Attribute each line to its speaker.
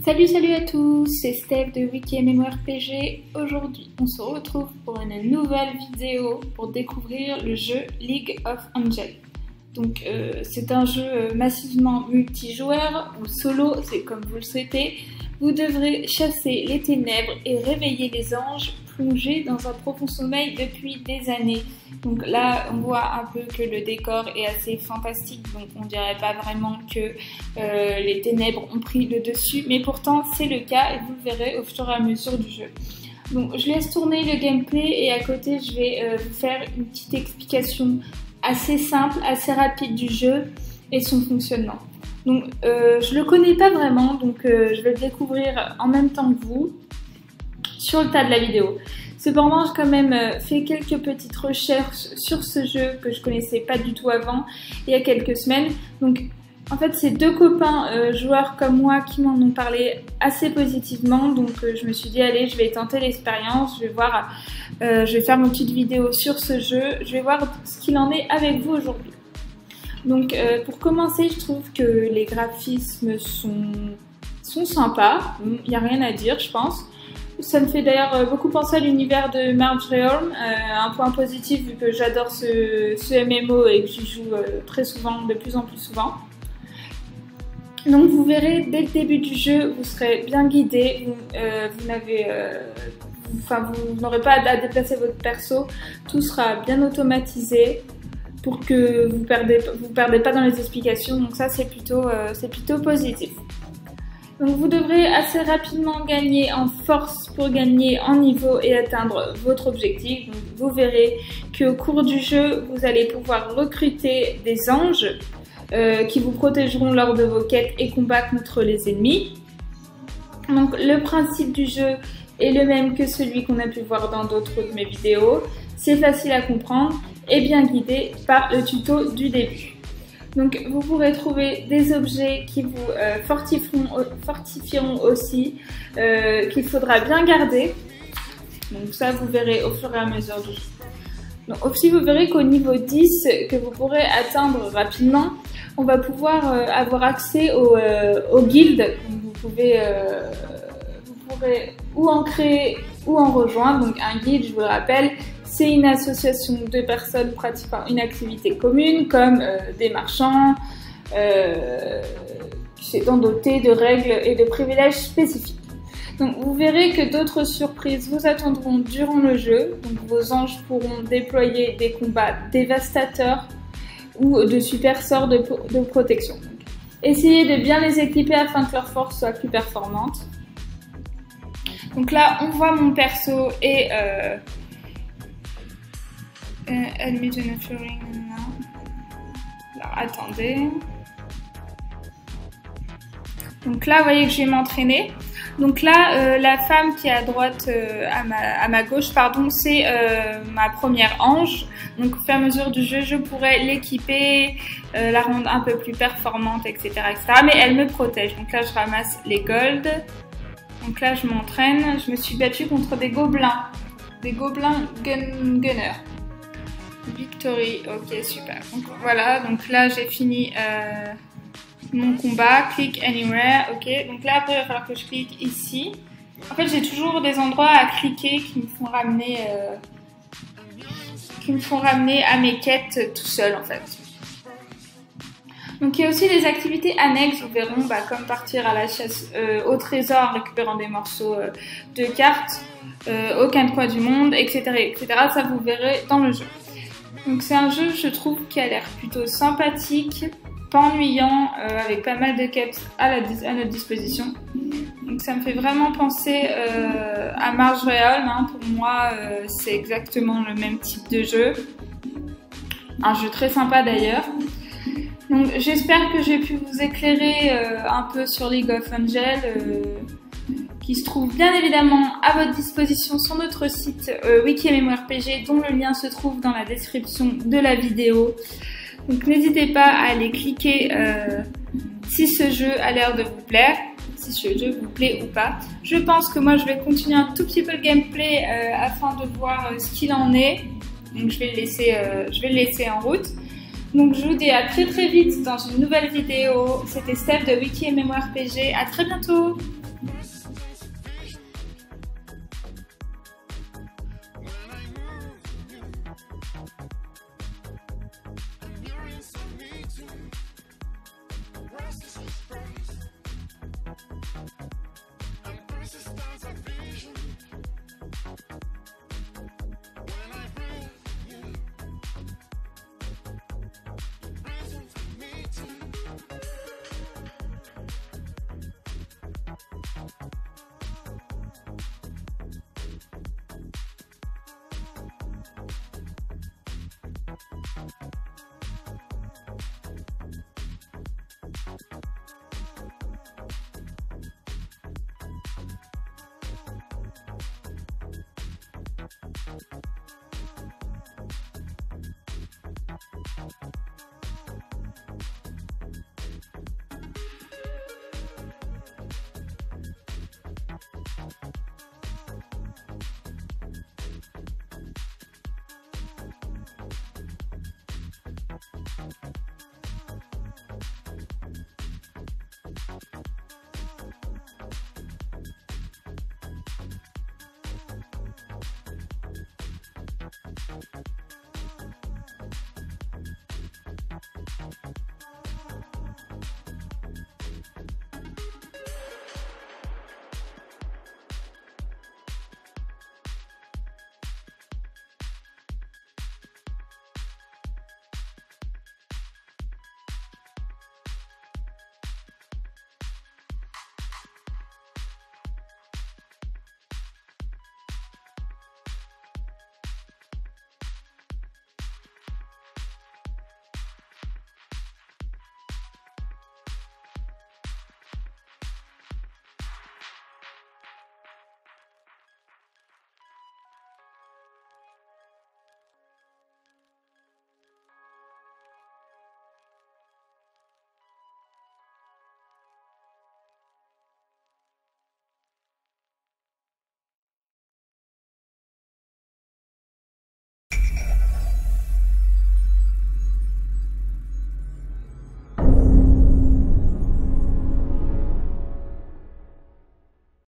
Speaker 1: Salut à tous, c'est Steph de Wiki MMORPG. Aujourd'hui, on se retrouve pour une nouvelle vidéo pour découvrir le jeu League of Angels. Donc, c'est un jeu massivement multijoueur ou solo, c'est comme vous le souhaitez. Vous devrez chasser les ténèbres et réveiller les anges plongés dans un profond sommeil depuis des années. Donc là, on voit un peu que le décor est assez fantastique, donc on dirait pas vraiment que les ténèbres ont pris le dessus, mais pourtant c'est le cas et vous le verrez au fur et à mesure du jeu. Donc je laisse tourner le gameplay et à côté je vais vous faire une petite explication assez simple, assez rapide du jeu et son fonctionnement. Donc je le connais pas vraiment, donc je vais le découvrir en même temps que vous sur le tas de la vidéo. Cependant, j'ai quand même fait quelques petites recherches sur ce jeu que je connaissais pas du tout avant, il y a quelques semaines. Donc en fait, c'est deux copains joueurs comme moi qui m'en ont parlé assez positivement. Donc je me suis dit, allez, je vais tenter l'expérience, je vais voir, je vais faire mon petite vidéo sur ce jeu, je vais voir ce qu'il en est avec vous aujourd'hui. Donc pour commencer, je trouve que les graphismes sont sympas, il n'y a rien à dire je pense. Ça me fait d'ailleurs beaucoup penser à l'univers de Marge Realm, un point positif vu que j'adore ce MMO et que j'y joue très souvent, de plus en plus souvent. Donc vous verrez dès le début du jeu, vous serez bien guidé, vous n'aurez pas à déplacer votre perso, tout sera bien automatisé pour que vous perdez pas dans les explications, donc ça c'est plutôt positif. Donc vous devrez assez rapidement gagner en force pour gagner en niveau et atteindre votre objectif. Donc vous verrez qu'au cours du jeu, vous allez pouvoir recruter des anges qui vous protégeront lors de vos quêtes et combattre contre les ennemis. Donc le principe du jeu est le même que celui qu'on a pu voir dans d'autres de mes vidéos. C'est facile à comprendre et bien guidé par le tuto du début. Donc vous pourrez trouver des objets qui vous fortifieront aussi, qu'il faudra bien garder. Donc ça vous verrez au fur et à mesure du jeu. Donc aussi vous verrez qu'au niveau 10 que vous pourrez atteindre rapidement, on va pouvoir avoir accès aux guildes. Donc vous pourrez ou en créer ou en rejoindre. Donc un guild, je vous le rappelle, c'est une association de personnes pratiquant une activité commune comme des marchands, s'étant dotés de règles et de privilèges spécifiques. Donc vous verrez que d'autres surprises vous attendront durant le jeu. Donc vos anges pourront déployer des combats dévastateurs ou de super sorts de protection. Donc, essayez de bien les équiper afin que leur force soit plus performante. Donc là on voit mon perso et admit a feeling now. Alors attendez. Donc là vous voyez que je vais m'entraîner. Donc là la femme qui est à droite, à ma gauche pardon, c'est ma première ange. Donc au fur et à mesure du jeu je pourrais l'équiper, la rendre un peu plus performante, etc., etc. Mais elle me protège. Donc là je ramasse les golds. Donc là je m'entraîne. Je me suis battue contre des gobelins. Des gobelins gunners. Victory, ok super. Donc voilà, donc là j'ai fini mon combat, click anywhere, ok. Donc là après il va falloir que je clique ici. En fait j'ai toujours des endroits à cliquer qui me font ramener à mes quêtes tout seul en fait. Donc il y a aussi des activités annexes, vous verrez, comme partir à la chasse au trésor en récupérant des morceaux de cartes, aux quatre coins du monde, etc., etc. Ça vous verrez dans le jeu. Donc c'est un jeu, je trouve, qui a l'air plutôt sympathique, pas ennuyant, avec pas mal de quêtes à notre disposition. Donc ça me fait vraiment penser à Marge Realm, hein. Pour moi, c'est exactement le même type de jeu. Un jeu très sympa d'ailleurs. Donc j'espère que j'ai pu vous éclairer un peu sur League of Angels, qui se trouve bien évidemment à votre disposition sur notre site Wiki MMORPG, dont le lien se trouve dans la description de la vidéo. Donc n'hésitez pas à aller cliquer si ce jeu a l'air de vous plaire, si ce jeu vous plaît ou pas. Je pense que moi je vais continuer un tout petit peu le gameplay afin de voir ce qu'il en est. Donc je vais le laisser en route. Donc je vous dis à très vite dans une nouvelle vidéo. C'était Steph de Wiki MMORPG. À très bientôt.